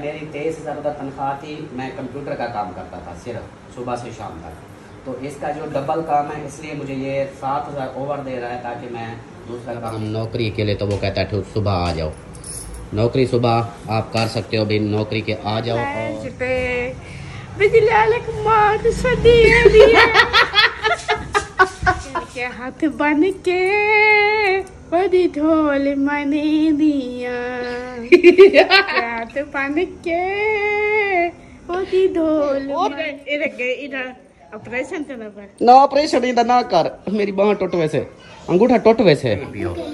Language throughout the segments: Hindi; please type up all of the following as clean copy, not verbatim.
मेरी 23,000 तनख्वाह थी। मैं कंप्यूटर का काम करता था सिर्फ सुबह से शाम तक। तो इसका जो डबल काम है इसलिए मुझे ये 7,000 ओवर दे रहा है ताकि मैं दूसरा काम। नौकरी के लिए तो वो कहता है सुबह आ जाओ, नौकरी सुबह आप कर सकते हो भी, नौकरी के आ जाओ। के हाथ बन के बड़ी ढोल मने दिया, हाथ बन के बड़ी ढोल। ऑपरेशन करना पड़ा ना, ऑपरेशन इधर ना कर, मेरी बांह टूट वैसे, अंगूठा टूट वैसे। ना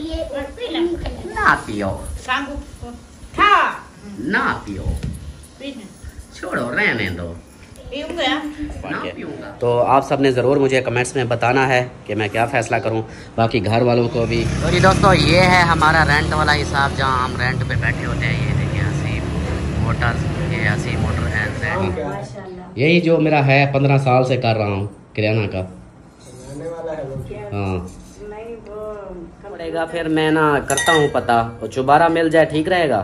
पियो ना पियो, छोड़ो रहने दो। तो आप सब ने ज़रूर मुझे कमेंट्स में बताना है कि मैं क्या फ़ैसला करूं, बाकी घर वालों को भी। और ये दोस्तों ये है हमारा रेंट वाला हिसाब, जहां हम रेंट पे बैठे होते हैं। ये देखिए हसीब मोटर्स, ये हसीब मोटर है, यही जो मेरा है 15 साल से कर रहा हूँ किराना का। हाँ पड़ेगा, फिर मैं ना करता हूँ पता, तो दोबारा मिल जाए ठीक रहेगा।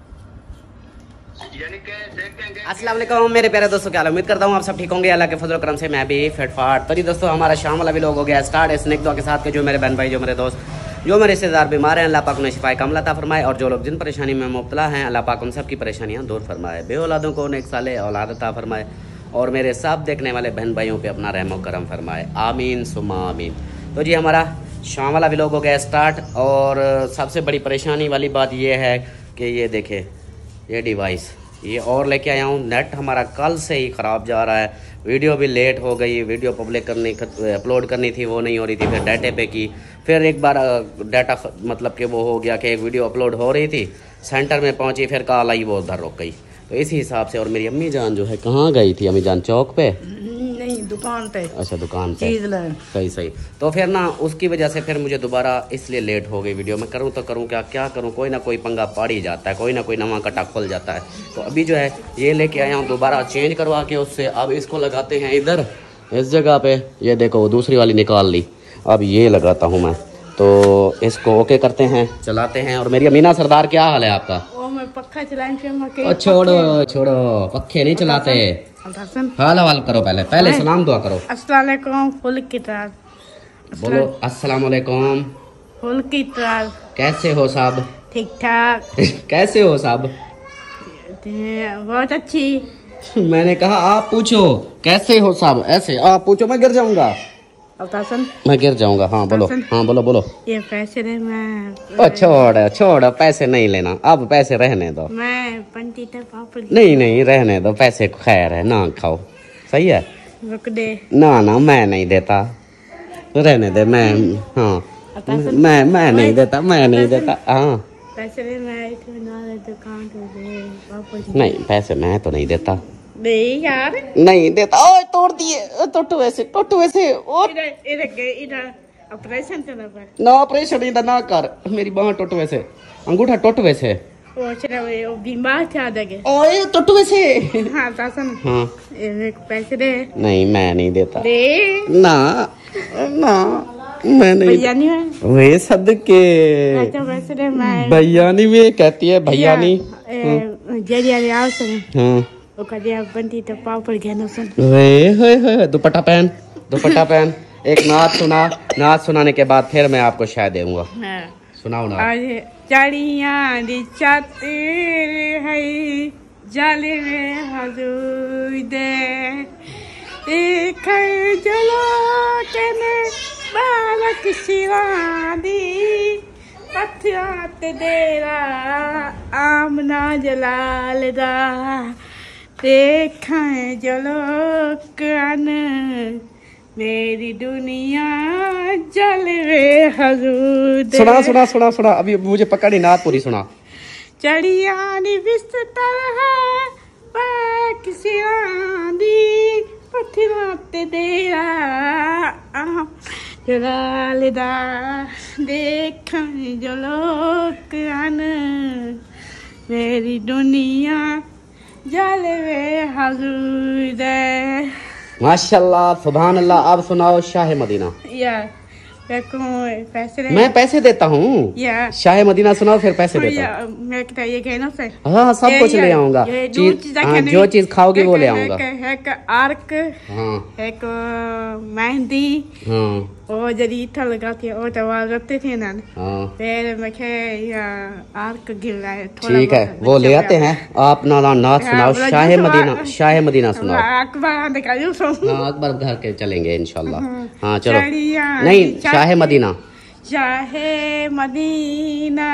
अस्सलाम वालेकुम मेरे प्यारे दोस्तों, क्या उम्मीद करता हूँ आप सब ठीक होंगे। अल्लाह के फजल करम से मैं भी फिट फाट। तो जी दोस्तों हमारा शाम वाला भी लोग हो गया स्टार्ट। स्नेक दुआ के साथ के जो मेरे बहन भाई, जो मेरे दोस्त, जो मेरे रिश्तेदार बीमार हैं, अल्लाह पाक उन्हें शिफाए कामिल अता फरमाए। और जो लोग जिन परेशानी में मुब्तला हैं, अल्लाह पाक उन सब की परेशानियाँ दूर फरमाए। बे औलादों को नेक साले औलाद अता फरमाए। और मेरे सब देखने वाले बहन भाइयों पे अपना रहम व करम फरमाए, आमीन सुम्मा आमीन। तो जी हमारा शाम वाला व्लॉग हो गया स्टार्ट। और सबसे बड़ी परेशानी वाली बात ये है कि ये देखे ये डिवाइस, ये और लेके आया हूँ। नेट हमारा कल से ही ख़राब जा रहा है, वीडियो भी लेट हो गई, वीडियो पब्लिक करनी अपलोड करनी थी वो नहीं हो रही थी, फिर डाटे पे की, फिर एक बार डाटा मतलब कि वो हो गया कि एक वीडियो अपलोड हो रही थी, सेंटर में पहुंची, फिर कॉल आई वो उधर रुक गई। तो इसी हिसाब से। और मेरी अम्मी जान जो है कहाँ गई थी? अम्मी जान चौक पे नहीं, दुकान पे। अच्छा दुकान पे, चीज सही सही। तो फिर ना उसकी वजह से फिर मुझे दोबारा इसलिए लेट हो गई वीडियो। मैं करूँ तो करूँ क्या करूँ, कोई ना कोई पंगा पड़ ही जाता है, कोई ना कोई नवा कटा खुल जाता है। तो अभी जो है ये लेके आया हूँ दोबारा चेंज करवा के उससे। अब इसको लगाते हैं इधर इस जगह पे, ये देखो वो दूसरी वाली निकाल ली, अब ये लगाता हूँ मैं। तो इसको ओके करते हैं, चलाते हैं। और मेरी अमीना सरदार क्या हाल है आपका? पक्का चलाएंगे। छोड़ो छोड़ो, पक्के नहीं चलाते। हाल हवाल करो, पहले सलाम दुआ करो। अस्सलाम वालेकुम फुल की तरह बोलो। अस्सलाम वालेकुम फुल की तरह। कैसे हो साहब? ठीक ठाक। कैसे हो साहब? बहुत अच्छी। मैंने कहा आप पूछो कैसे हो साहब, ऐसे आप पूछो, मैं गिर जाऊंगा, मैं गिर जाऊंगा। हाँ बोलो, हाँ बोलो बोलो। ये पैसे दे मैं। छोड़ पैसे नहीं लेना, अब पैसे रहने दो। मैं पंटी पापड़ नहीं रहने दो, पैसे खैर है ना खाओ, सही है। रुक दे। ना मैं नहीं देता, रहने दे। मैं हाँ मैं नहीं देता, मैं नहीं देता। हाँ पैसे दे, मैं दुकान पे नहीं, पैसे मैं तो नहीं देता। नहीं यार नहीं देता। ओए तोड़ दिए, टोटू वैसे इधर ऑपरेशन करना पड़ा ना, ऑपरेशन इधर ना कर, मेरी बांह टूट वैसे, अंगूठा टूट वैसे। वो बीमार था देंगे। ओए टूट वैसे। हाँ तासन। हाँ पैसे दे। नहीं मैं नहीं देता। दे ना मैं नहीं। भैया नहीं है वे सदके पैसे दे। मैं भैया नहीं, वे कहती है भैया नहीं। हाँ बंटी तो पापड़ दुपट्टा पहन एक नाच सुनाने के बाद फिर मैं आपको शायद दूंगा। सुनाओ ना। चढ़िया दिचाते है जल में हजूर दे चलो के बालक शिवादी पथरात देरा आमना जलाल दा देखें जलो कन मेरी दुनिया जलवे हजूर। सुना अभी मुझे पकड़ी नाथ पूरी सुना। चढ़िया बिस्तर है किसी पथराते देरा जलालदा देखें जलो कन मेरी दुनिया जलवे हजूर। माशाल्लाह सुभान अल्लाह। अब सुनाओ शाह मदीना। या पैसे मैं पैसे देता हूँ। या शाह मदीना सुनाओ फिर पैसे देता हूँ। मैं क्या ये कहना से हाँ सब कुछ ले आऊंगा, जो चीज खाओगी वो ले आऊंगा। एक आर्क, हाँ एक मेहंदी, हाँ और जब ईटा लगाती है और दवा रखते थे ना, हाँ फिर मैं आर्क गिर रहा है थोड़ा। ठीक है वो ले आते हैं। आप नाथ सुनाओ, शाह मदीना, शाह मदीना सुनाओ। हाँ अकबर घर के चलेंगे इंशाल्लाह। हाँ चलो, नहीं शाह मदीना। शाह मदीना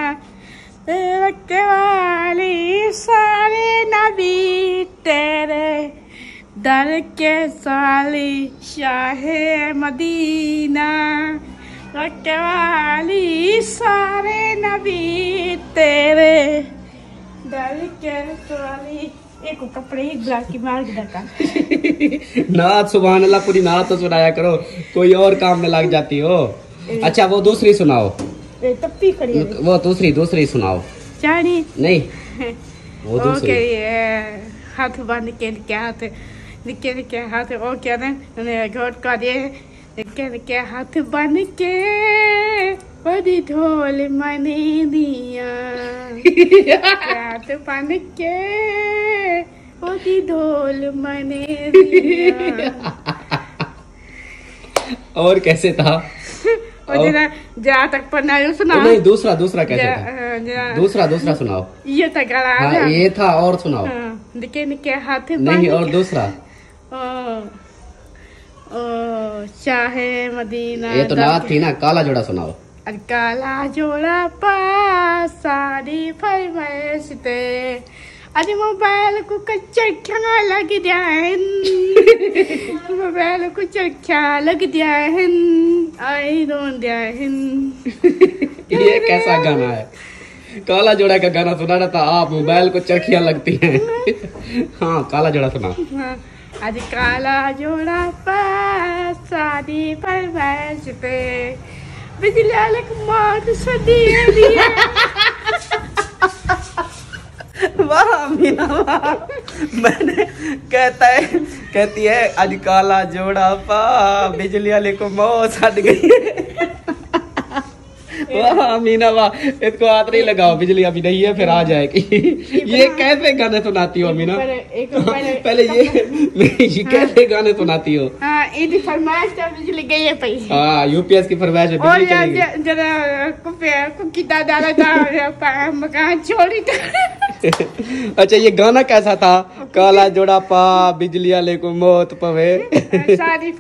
रखने वाले सारे नबी तेरे दर के साली, शाह मदीना रखने वाली सारे नबी तेरे दर के साली। एक कपड़े एक ब्लाउज की मार के दरकार। नाथ सुभान अल्लाह, पूरी नाथ तो सुनाया करो, कोई और काम में लग जाती हो। अच्छा वो दूसरी सुनाओ, तप्पी खड़ी है। वो दूसरी सुनाओ। चाणी नहीं वो दूसरी। हाथ बांध के निके हाथ और क्या ना घोट का दे निके हाथ बांध के बड़ी ढोल मने दिया। हाथ बांध के बड़ी ढोल मने दिया। और कैसे था? और जहाँ तक पढ़ना है सुना। नहीं दूसरा कैसे था? दूसरा सुनाओ। ये था गला। हाँ, ये था, और सुनाओ। निके हाथ नहीं, और दूसरा। शाह मदीना। ये तो नाथ थी ना, काला जोड़ा सुनाओ। काला जोड़ा पास सारी फरमाइश ते अरे मोबाइल को चरखा लग जाए, मोबाइल को चरखा लग जाए, आई रोन जाए। ये कैसा गाना है? काला जोड़ा का गाना सुनाना था आप, मोबाइल को चरखियां लगती हैं। हाँ काला जोड़ा सुना। आज काला जोड़ा पास शादी फरमाइश पे बिजली वाले को मार सदी दिया। वाह अमीना वाह। मैंने कहती है आज काला जोड़ा पा बिजली वाले को मौत हट गई। वाह अमीना वाह, इसको हाथ नहीं लगाओ, बिजली अभी नहीं है फिर आ जाएगी। ये कैसे गाने सुनाती हो अमीना? पहले ये कैसे गाने सुनाती हो? फरमाइश बिजली गई है पई। हाँ यूपीएस की फरमाइश बिजली चलेगी। जरा कुकी दादा मकान छोड़ी। अच्छा ये गाना कैसा था? काला जोड़ा पा बिजली वाले को मौत पवे। सारी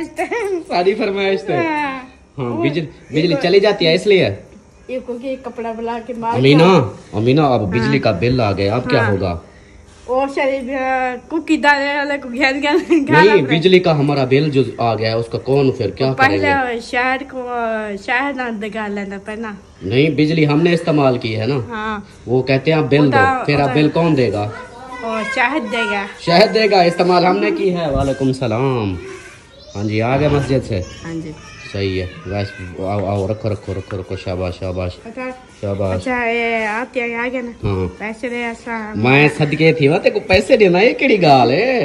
फरमाइश थे। हाँ बिजली चली जाती है इसलिए। एक कपड़ा बुला के मार। अमीना अब बिजली का बिल आ गया, अब क्या होगा? और कुकी दादा वाले को घेर गया। नहीं बिजली का हमारा बिल जो आ गया है उसका कौन फिर क्या करेंगे? पहले शहर ना दगा लेना पड़ना। नहीं बिजली हमने इस्तेमाल की है ना। हाँ। वो कहते हैं बिल दो, फिर अब बिल कौन देगा? और शहद देगा, इस्तेमाल हमने की है। वालेकुम सलाम। हाँ जी आ गए मस्जिद से। हाँ जी सही है। वैसे आओ रखो। शाबाश। अच्छा ये आते आ गए ना। हाँ पैसे दे ऐसा मैं सदके थी वहाँ तेको पैसे देना, ये केड़ी गाल है?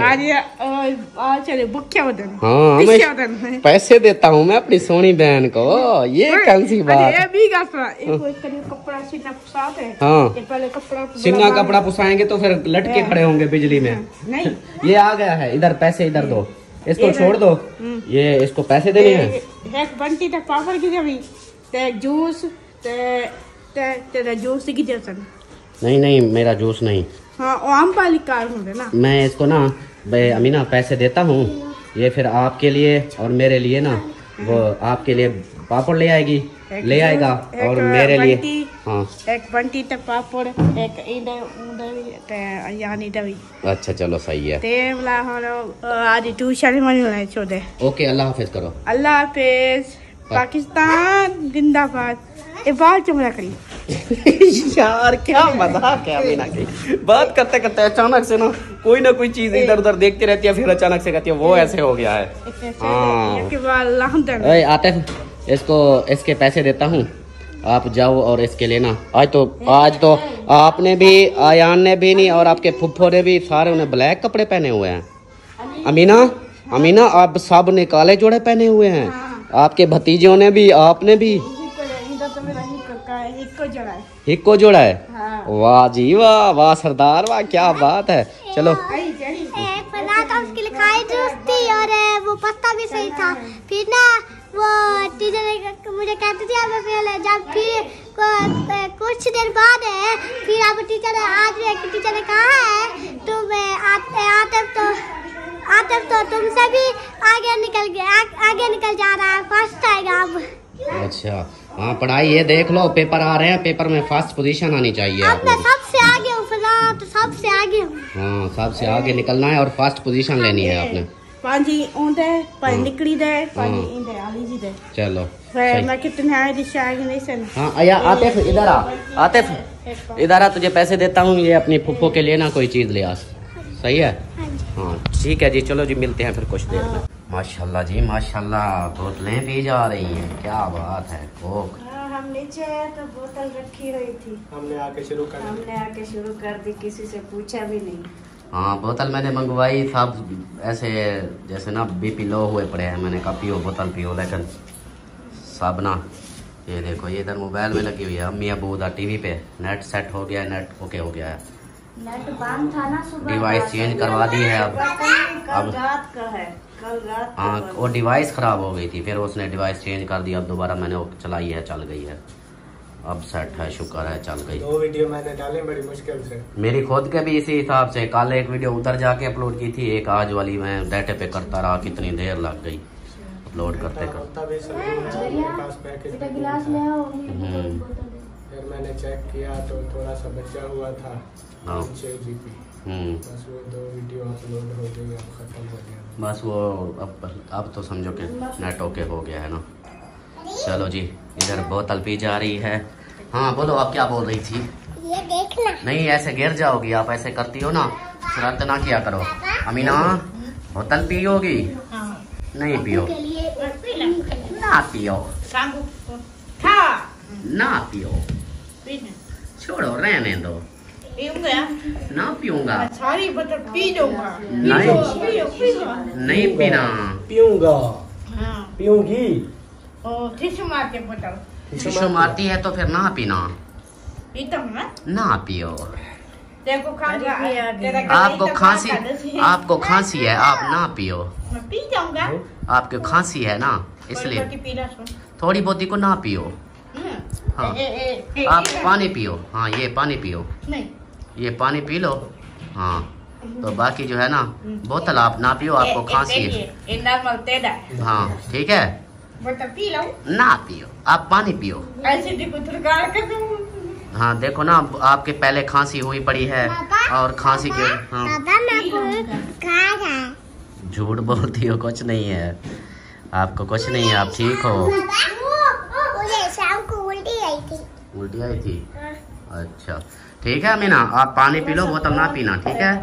आज चले बुक्या बदन। हाँ मैं पैसे देता हूँ मैं अपनी सोनी बहन को, ये कौन सी बात? ये भी कपड़ा सीना पुसाते हैं। हाँ पहले कपड़ा सीना कपड़ा पुसाएंगे तो फिर लटके खड़े होंगे बिजली में। नहीं ये आ गया है, इधर पैसे इधर दो, इसको छोड़ दो। ये इसको पैसे देने हैं। एक बंटी तक पापड़ की जमी ते जूस तेरा जूस की जैसा। नहीं मेरा जूस नहीं। हाँ आम पाली कार होंगे ना। मैं इसको ना अमीना पैसे देता हूँ, ये फिर आपके लिए और मेरे लिए ना वो आपके लिए पापड़ ले आएगा और मेरे लिए हाँ एक बंटी तक पापड़ एक यानी दवी। अच्छा चलो सही है। तेमला आज ट्यूशन में छोड़े। ओके अल्लाह हाफिज करो। अल्लाह हाफिज। पाकिस्तान जिंदाबाद। ये बात चुमरा करी। यार क्या मजाक है अमीना की। बात करते करते अचानक से ना कोई चीज इधर उधर देखती रहती है, फिर अचानक से कहती है वो ऐसे हो गया है। हाँ आतिफ इसको इसके पैसे देता हूँ, आप जाओ और इसके लेना। आज तो आपने भी, आयान ने भी नहीं और आपके फुफ्फो ने भी, सारे उन्हें ब्लैक कपड़े पहने हुए हैं। अमीना आप सब ने काले जोड़े पहने हुए हैं। आपके भतीजों ने भी, आपने भी हिक्को जोड़ा है। हाँ। वाह जी वाह, वाह सरदार वाह, क्या बात है। चलो उसकी लिखाई दुरुस्त थी और वो पत्ता भी सही था। फिर ना वो टीचर मुझे कहती थी अब फेल है। जब फिर कुछ देर बाद है फिर अब टीचर ने कहा है तुम आतिफ तो तुमसे भी आगे निकल जा रहा है, फर्स्ट आएगा अब। अच्छा हाँ, पढ़ाई ये देख लो, पेपर आ रहे हैं, पेपर में फर्स्ट पोजीशन आनी चाहिए। अब मैं सबसे आगे हूँ, तो सबसे आगे हूँ। हाँ, सबसे आगे निकलना है और फर्स्ट पोजीशन लेनी है आपने। पांजी ऊंटे पांजी निकली दे पांजी इंदे आली जी दे। चलो मैं कितने आए दिशा आगे नहीं सन। हाँ आया आतिफ इधर आ, आतिफ इधर आ, तुझे पैसे देता हूँ, ये अपनी फुफ्फो के लिए ना कोई चीज ले आ। सही है? हाँ ठीक है जी, चलो जी मिलते हैं फिर कुछ देर में। माशाल्लाह जी माशाल्लाह, बोतलें पी जा रही हैं, क्या बात है। कोक हम नीचे तो बोतल रखी हुई थी, हमने आके शुरू कर दी, किसी से पूछा भी नहीं। हाँ, बोतल मैंने मंगवाई साहब, ऐसे जैसे ना बीपी लो हुए पड़े हैं, मैंने कहा पियो बोतल पियो, लेकिन सब ना ये देखो, ये इधर मोबाइल में लगी हुई है। अम्मी अबू उधर टीवी पे, नेट सेट हो गया है, नेट ओके हो गया है, नेट बंद था ना सुबह, डिवाइस चेंज करवा दी है अब रात का है, कल रात। हाँ, वो डिवाइस ख़राब हो गई थी, फिर उसने डिवाइस चेंज कर दिया, अब दोबारा मैंने वो चलाई है, चल गई है, अब सेट है, शुक्र है चल गई। 2 वीडियो मैंने डाली बड़ी मुश्किल से, मेरी खुद के भी इसी हिसाब से, कल एक वीडियो उधर जाके अपलोड की थी, एक आज वाली मैं डाटे पे करता रहा, कितनी देर लग गई अपलोड करते करते। फिर मैंने चेक किया तो थोड़ा सा बचा हुआ था 6 GB, बस वो 2 वीडियो अपलोड हो गई, अब खत्म हो गया। बस वो अब तो समझो कि नेट ओके हो गया है ना। चलो जी, इधर बोतल पी जा रही है। हाँ बोलो, आप क्या बोल रही थी? ये देखना नहीं, ऐसे गिर जाओगी, आप ऐसे करती हो ना, शरारत ना किया करो। अमीना बोतल पियोगी? नहीं पियो, ना पियो, ना पियो, छोड़ो, रहने दो, ना पीऊंगा, सारी बोतल पी जाऊंगा। नहीं पीना, पीऊंगा, हाँ। पीऊंगी। टिश्यू मार के बोतल टिश्यू मारती है तो फिर ना पीना, पीता हूँ मैं। ना पियो। देखो आपको खांसी है, आप ना पियो, मैं पी जाऊंगा। आपको खांसी है ना, इसलिए थोड़ी बहुती को ना पियो। हाँ, आप पानी पियो, हाँ ये पानी पियो, नहीं ये पानी पी लो। हाँ, तो बाकी जो है ना, बोतल आप ना पियो, आपको खांसी है। हाँ ठीक है, बोतल पी लो, ना पियो, आप पानी पियो। ऐसे देखो थरकार कर दूं। हाँ देखो ना, आपके पहले खांसी हुई पड़ी है और खांसी के, हाँ झूठ बोलती हो, कुछ नहीं है, आपको कुछ नहीं है, आप ठीक हो। मुझे शाम को उल्टी आई थी। उल्टी आई थी? अच्छा ठीक है अमीना, आप पानी पी लो, बोतल ना पीना, ठीक है?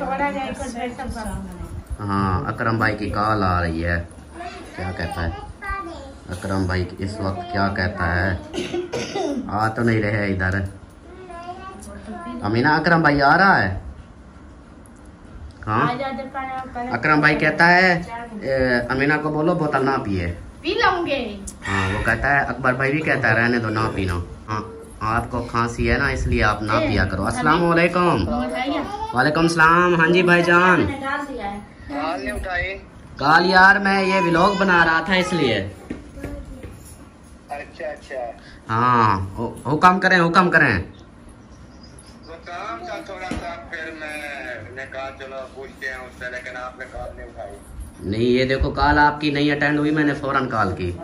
हाँ, अकरम भाई की कॉल आ रही है, क्या कहता है अकरम भाई इस वक्त, क्या कहता है? आ तो नहीं रहे इधर। अमीना, अकरम भाई आ रहा है? हाँ, अकरम भाई कहता है अमीना को बोलो बोतल ना पिए, पी लूंगे। हाँ, वो कहता है, अकबर भाई भी कहता है रहने दो, ना पीना। हाँ, आपको खांसी है ना, इसलिए आप ना पिया करो। अस्सलाम वालेकुम। वालेकुम सलाम। हाँ जी भाईजान। कल यार मैं ये व्लॉग बना रहा था, इसलिए। अच्छा हाँ, हुक्म करें, हुक्म करें। वो काम था थोड़ा सा, फिर मैंने कहा चलो पूछते हैं उससे, लेकिन आपने कॉल नहीं उठाई। नहीं, ये देखो कॉल आपकी नहीं अटेंड हुई, मैंने फौरन कॉल की।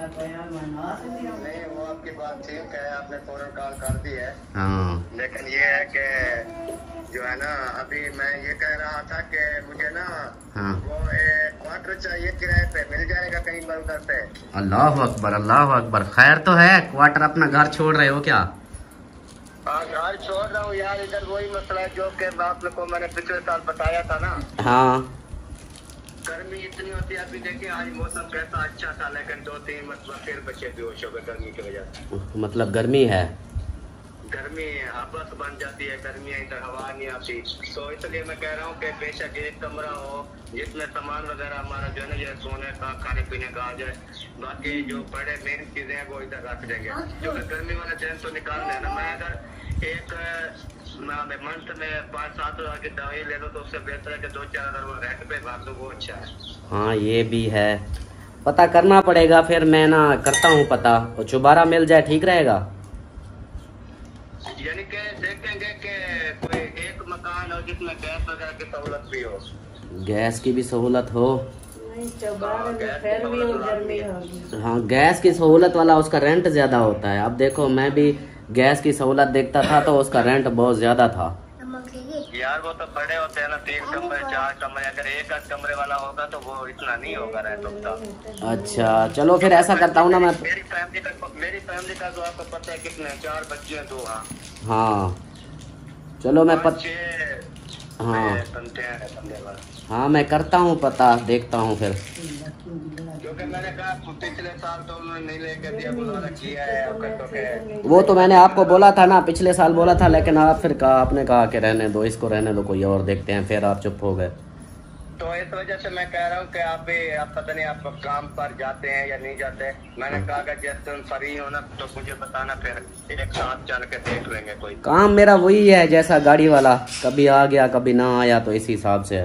नहीं, वो आपकी बात ठीक है, आपने फौरन कॉल कर दी है। हाँ, लेकिन ये है कि जो है ना, अभी मैं ये कह रहा था कि मुझे ना, हाँ, वो क्वार्टर चाहिए किराए पे, मिल जाएगा कहीं पर उधर पे? अल्लाह अकबर, अल्लाह अकबर। खैर तो है, क्वार्टर अपना घर छोड़ रहे हो क्या? हाँ, घर छोड़ रहा हूँ यार, इधर वही मसला है जो कि आप लोग को मैंने पिछले साल बताया था ना। हाँ, गर्मी इतनी होती है, अभी देखिए आज मौसम कैसा अच्छा था, लेकिन 2-3 मतलब फिर बच्चे बेहोश हो गए गर्मी की वजह से। मतलब गर्मी है? गर्मी आपस बन जाती है, गर्मी इधर हवा नहीं आती, तो इसलिए मैं कह रहा हूँ कि बेशक एक कमरा हो जिसमें सामान वगैरह हमारा जो है ना, जैसे सोने का खाने पीने का आ जाए, बाकी जो बड़े मेन चीजें हैं वो इधर रख देंगे। जो गर्मी वाला चैन तो निकाल देना, मैं अगर एक मंथ में 5-7 हज़ार की दवाई ले लो तो उससे बेहतर है कि 2-4 हज़ार वो रेंट पे भाग दो, वो अच्छा है। हाँ ये भी है, पता करना पड़ेगा फिर, मैं ना करता हूँ पता, और दोबारा मिल जाए ठीक रहेगा। यानी कि देखेंगे कि कोई एक मकान हो जिसमें गैस वगैरह की सहूलत भी हो। गैस की भी सहूलत हो? हाँ गैस की सहूलत वाला उसका रेंट ज्यादा होता है। अब देखो मैं भी गैस की सहूलत देखता था तो उसका रेंट बहुत ज्यादा था यार। वो तो बड़े होते हैं ना, 3 कमरे 4 कमरे, अगर एक आध कमरे वाला होगा तो वो इतना नहीं होगा रेंट उसका। अच्छा चलो फिर ऐसा करता हूँ ना मैं, मेरी फैमिली का तो आपको पता है कितने, 4 बच्चे हैं, 2। हाँ चलो मैं हाँ मैं करता हूँ पता, देखता हूँ फिर, क्योंकि मैंने कहा पिछले साल तो उन्होंने नहीं लेके दिया, बुलाना किया है। वो तो मैंने आपको बोला था ना, पिछले साल बोला था, लेकिन आप फिर आपने कहा कि रहने दो, इसको रहने दो, कोई और देखते हैं, फिर आप चुप हो गए। तो इस वजह से मैं कह रहा हूँ कि आप पता नहीं आप काम पर जाते हैं या नहीं जाते। मैंने कहा कि जैसे तुम फ्री हो ना तो मुझे बताना, फिर एक साथ चल के देख लेंगे। कोई काम मेरा वही है जैसा गाड़ी वाला, कभी आ गया कभी ना आया, तो इसी हिसाब से है।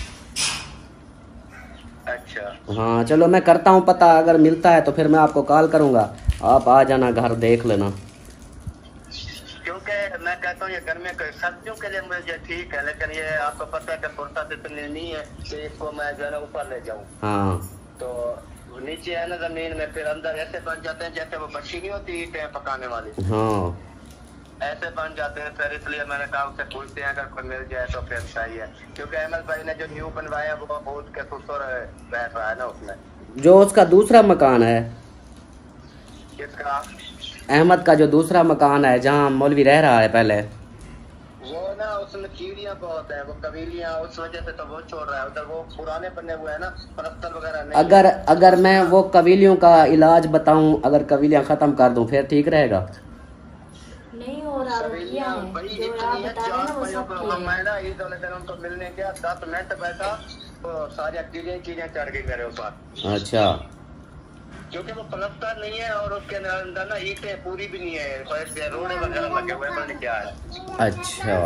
अच्छा हाँ चलो मैं करता हूँ पता, अगर मिलता है तो फिर मैं आपको कॉल करूँगा, आप आ जाना, घर देख लेना। क्योंकि मैं कहता हूँ ये गर्मी सर्दियों के लिए मुझे ठीक है, लेकिन ये आपको पता है कि फुर्सत इतनी नहीं है कि इसको मैं जो है ना ऊपर ले जाऊँ। हाँ तो नीचे है ना जमीन में, फिर अंदर ऐसे बन जाते हैं जैसे वो बच्ची नहीं होती ईंटें पकाने वाली, हाँ ऐसे बन जाते हैं। फिर इसलिए मैंने कहा उससे पूछते हैं, अगर कोई मिल जाए तो फिर सही है। क्योंकि अहमद भाई ने जो न्यू बनवाया वो बहुत के खूबसूरत बैठ रहा है ना उसमें। जो उसका दूसरा मकान है, किसका? अहमद का जो दूसरा मकान है जहाँ मौलवी रह रहा है पहले, वो ना उसमें कीड़ियाँ बहुत है, वो कबीलियाँ, उस वजह से तो वो छोड़ रहा है। उधर वो पुराने बने हुए हैं ना, पलस्तर वगैरह नहीं। अगर मैं वो कबीलियों का इलाज बताऊं, अगर कबीलियाँ खत्म कर दूं फिर ठीक रहेगा? नहीं हो रहा है, मैं ना ईद वाले दिन उनको मिलने गया, 10 मिनट बैठा तो सारी कीड़ियाँ चढ़ गई मेरे ऊपर। अच्छा क्योंकि वो प्लस्तर नहीं है और उसके अंदर ना ईंटें पूरी भी नहीं है, रोडे वगैरह लगे हुए हैं, क्या है। अच्छा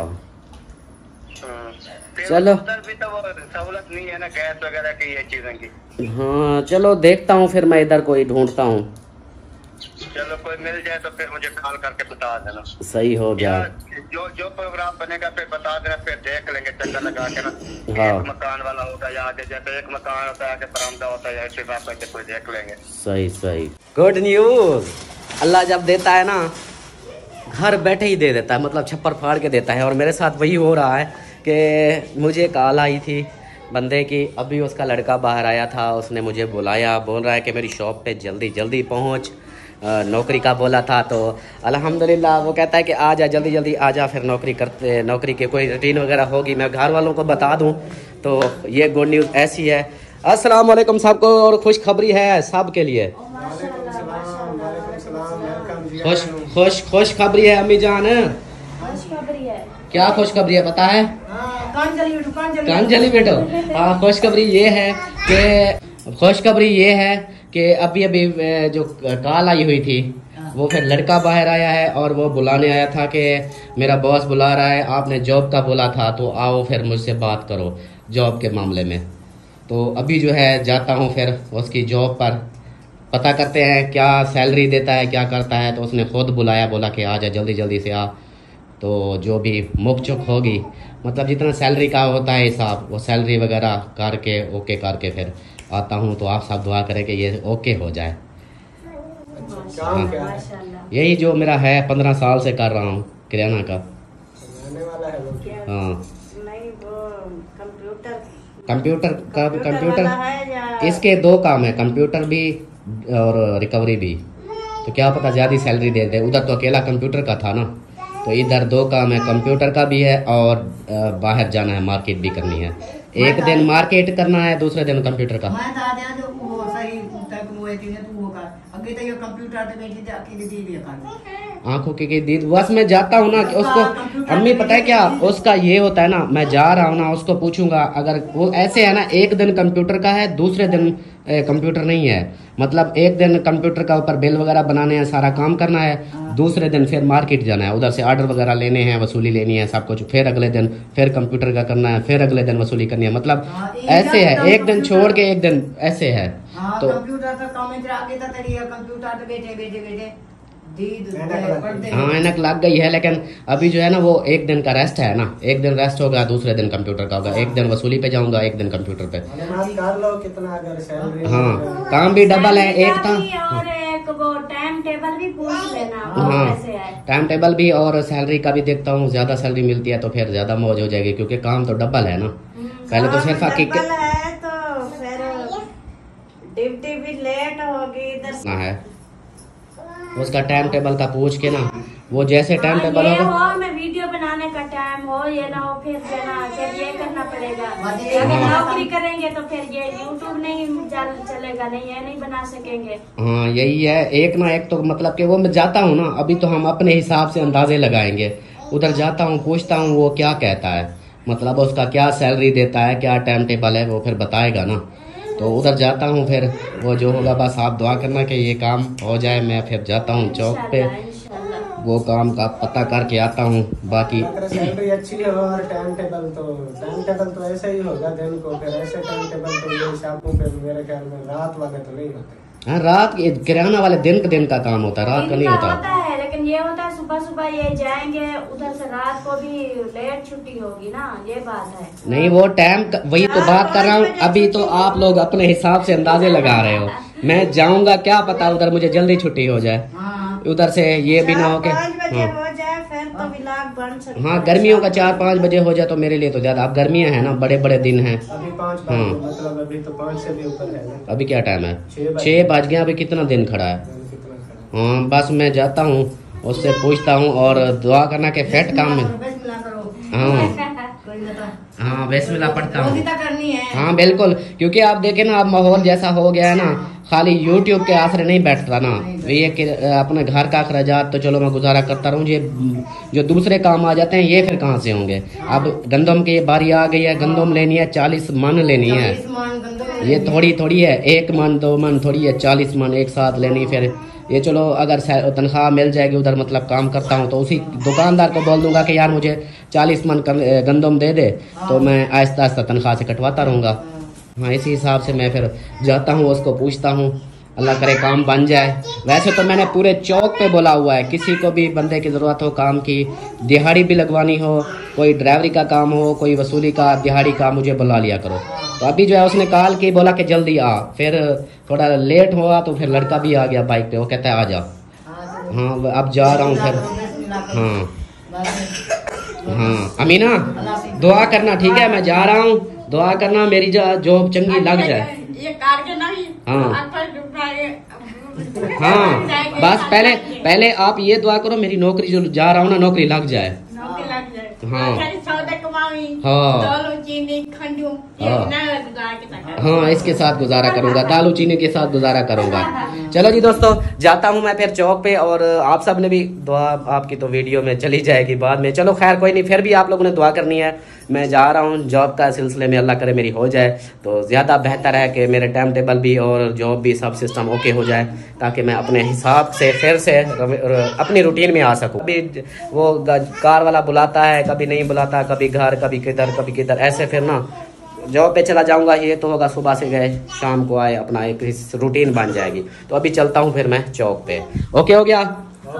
चलो उधर भी तो वो सहूलत नहीं है ना गैस वगैरह की, ये चीजें की। हाँ चलो देखता हूँ फिर, मैं इधर कोई ढूंढता हूँ। चलो कोई मिल जाए तो फिर मुझे कॉल करके बता देना। सही हो गया। जो प्रोग्राम बनेगा फिर बता देना, फिर देख लेंगे चक्कर लगा के ना। हाँ। एक मकान वाला होगा या आगे, जैसे एक मकान होता है आगे बरामदा होता है, ऐसे हिसाब से कोई देख लेंगे। सही सही। गुड न्यूज, अल्लाह जब देता है ना घर बैठे ही दे देता है, मतलब छप्पर फाड़ के देता है। और मेरे साथ वही हो रहा है कि मुझे कॉल आई थी बंदे की, अभी उसका लड़का बाहर आया था, उसने मुझे बुलाया, बोल रहा है कि मेरी शॉप पे जल्दी जल्दी पहुंच, नौकरी का बोला था। तो अल्हम्दुलिल्लाह वो कहता है कि आ जा जल्दी जल्दी आ जा, फिर नौकरी की कोई रूटीन वगैरह होगी मैं घर वालों को बता दूं। तो ये गुड न्यूज़ ऐसी है। अस्सलाम वालेकुम सबको, और खुशखबरी है सब के लिए, खुशखबरी है अम्मी जान। क्या खुशखबरी है पता है? कांजलि बेटो, हाँ खुशखबरी ये है कि अभी जो कॉल आई हुई थी वो फिर लड़का बाहर आया है और वो बुलाने आया था कि मेरा बॉस बुला रहा है, आपने जॉब का बोला था तो आओ फिर मुझसे बात करो जॉब के मामले में। तो अभी जो है जाता हूँ फिर उसकी जॉब पर, पता करते हैं क्या सैलरी देता है, क्या करता है। तो उसने खुद बुलाया, बोला कि आ जा जल्दी जल्दी से आ। तो जो भी मुक चुक होगी, मतलब जितना सैलरी का होता है हिसाब, वो सैलरी वगैरह करके ओके करके फिर आता हूँ। तो आप सब दुआ करें कि ये ओके हो जाए। यही जो मेरा है 15 साल से कर रहा हूँ किराना का। हाँ कंप्यूटर इसके 2 काम है, कंप्यूटर भी और रिकवरी भी। तो क्या पता ज़्यादा सैलरी दे दे, उधर तो अकेला कंप्यूटर का था ना, तो इधर 2 काम है, कंप्यूटर का भी है और बाहर जाना है, मार्केट भी करनी है। एक दिन मार्केट करना है, दूसरे दिन कंप्यूटर का। आंखों की दीद। बस मैं जाता हूँ ना कि उसको, अम्मी पता है क्या उसका ये होता है ना, मैं जा रहा हूँ ना उसको पूछूंगा, अगर वो ऐसे है ना एक दिन कंप्यूटर का है, दूसरे दिन कंप्यूटर नहीं है, मतलब एक दिन कंप्यूटर का ऊपर बिल वगैरह बनाने हैं, सारा काम करना है, दूसरे दिन फिर मार्केट जाना है, उधर से ऑर्डर वगैरह लेने हैं, वसूली लेनी है, सब कुछ, फिर अगले दिन फिर कंप्यूटर का करना है, फिर अगले दिन वसूली करनी है, मतलब ऐसे है, एक दिन छोड़ के एक दिन ऐसे है। तो कंप्यूटर का काम आगे कंप्यूटर बैठे बैठे बैठे हाँ ऐनक लग गई है, लेकिन अभी जो है ना वो एक दिन का रेस्ट है ना, एक दिन रेस्ट होगा, दूसरे दिन कंप्यूटर का होगा, एक दिन वसूली पे जाऊंगा, एक दिन कंप्यूटर पे। हाँ काम भी डबल है, एक था और एक वो टाइम टेबल भी पूछ लेना। हाँ टाइम टेबल भी और सैलरी का भी देखता हूँ, ज्यादा सैलरी मिलती है तो फिर ज्यादा मौज हो जाएगी, क्योंकि काम तो डबल है ना। पहले तो सिर्फ है तो फिर ड्यूटी भी लेट होगी इधर है, उसका टाइम टेबल का पूछ के ना, वो जैसे टाइम टेबल ये होगा, हो मैं वीडियो बनाने का टाइम हो, ये ना हो फिर ये करना पड़ेगा। अगर नौकरी करेंगे तो फिर ये यूट्यूब नहीं चलेगा, नहीं ये नहीं बना सकेंगे। हाँ यही है, एक ना एक तो मतलब कि वो मैं जाता हूँ ना, अभी तो हम अपने हिसाब से अंदाजे लगाएंगे, उधर जाता हूँ पूछता हूँ वो क्या कहता है, मतलब उसका क्या सैलरी देता है, क्या टाइम टेबल है, वो फिर बताएगा ना, तो उधर जाता हूँ, फिर वो जो होगा बस आप दुआ करना कि ये काम हो जाए, मैं फिर जाता हूँ चौक पे, वो काम का पता करके आता हूँ। बाकी सैलरी अच्छी है और टाइम टेबल तो ऐसा ही होगा दिन को, फिर ऐसे टाइम टेबल तो ये शामों पे मेरे ख्याल में रात वाले तो नहीं होते। हाँ रात किराना वाले दिन का काम होता है, रात का नहीं होता है, लेकिन ये होता है सुबह सुबह ये जाएंगे, उधर से रात को भी लेट छुट्टी होगी ना, ये बात है। नहीं वो टाइम वही तो बात कर रहा हूँ, अभी तो आप लोग अपने हिसाब से अंदाजे लगा रहे हो, मैं जाऊंगा क्या पता उधर मुझे जल्दी छुट्टी हो जाए, उधर से ये भी ना हो के हाँ गर्मियों का 4-5 बजे हो जाए तो मेरे लिए तो ज्यादा, अब गर्मियाँ है ना, बड़े बड़े दिन हैं। मतलब अभी तो 5 से भी ऊपर है। अभी क्या टाइम है, 6 बज गया, अभी कितना दिन खड़ा है। हाँ बस मैं जाता हूँ उससे पूछता हूँ और दुआ करना के फेट काम में। हाँ बिस्मिल्लाह पढ़ता हूँ। हाँ बिल्कुल, क्योंकि आप देखें ना अब माहौल जैसा हो गया है ना, खाली यूट्यूब के आसरे नहीं बैठता ना, ये कि अपने घर का अखराजात तो चलो मैं गुजारा करता रहूँ, ये जो दूसरे काम आ जाते हैं ये फिर कहाँ से होंगे। अब गंदम की बारी आ गई है, गंदम लेनी है 40 मन लेनी है, ये थोड़ी है, 1 मन 2 मन थोड़ी है, 40 मन एक साथ लेनी। फिर ये चलो अगर तनख्वाह मिल जाएगी उधर मतलब काम करता हूँ तो उसी दुकानदार को बोल दूंगा कि यार मुझे 40 मन गंदम दे दे, तो मैं आहिस्ता आहिस्ता तनख्वाह से कटवाता रहूँगा। हाँ इसी हिसाब से मैं फिर जाता हूँ, उसको पूछता हूँ, अल्लाह करे काम बन जाए। वैसे तो मैंने पूरे चौक पे बोला हुआ है, किसी को भी बंदे की ज़रूरत हो काम की, दिहाड़ी भी लगवानी हो, कोई ड्राइवरी का काम हो, कोई वसूली का दिहाड़ी का, मुझे बुला लिया करो। तो अभी जो है उसने कॉल की, बोला कि जल्दी आ, फिर थोड़ा लेट हुआ तो फिर लड़का भी आ गया बाइक पे, वो कहता है आ जा। हाँ अब जा रहा हूँ फिर। हाँ अमीना दुआ करना ठीक है, मैं जा रहा हूँ, दुआ करना मेरी जॉब चंगी लग जाए। हाँ बस पहले आप ये दुआ करो मेरी नौकरी जो जा रहा हूँ ना नौकरी लग जाए। हाँ हाँ इसके साथ गुजारा करूंगा, दालू चीनी के साथ गुजारा करूंगा। चलो जी दोस्तों जाता हूं मैं फिर चौक पे, और आप सब ने भी दुआ आपकी तो वीडियो में चली जाएगी बाद में, चलो खैर कोई नहीं, फिर भी आप लोगों ने दुआ करनी है। मैं जा रहा हूं जॉब का सिलसिले में, अल्लाह करे मेरी हो जाए तो ज़्यादा बेहतर है कि मेरे टाइम टेबल भी और जॉब भी सब सिस्टम ओके हो जाए, ताकि मैं अपने हिसाब से फिर से अपनी रूटीन में आ सकूं। कभी वो कार वाला बुलाता है, कभी नहीं बुलाता, कभी घर कभी किधर ऐसे, फिर ना जॉब पे चला जाऊंगा। ये तो होगा सुबह से गए शाम को आए, अपना एक रूटीन बन जाएगी। तो अभी चलता हूँ फिर मैं चौक पे। ओके हो गया?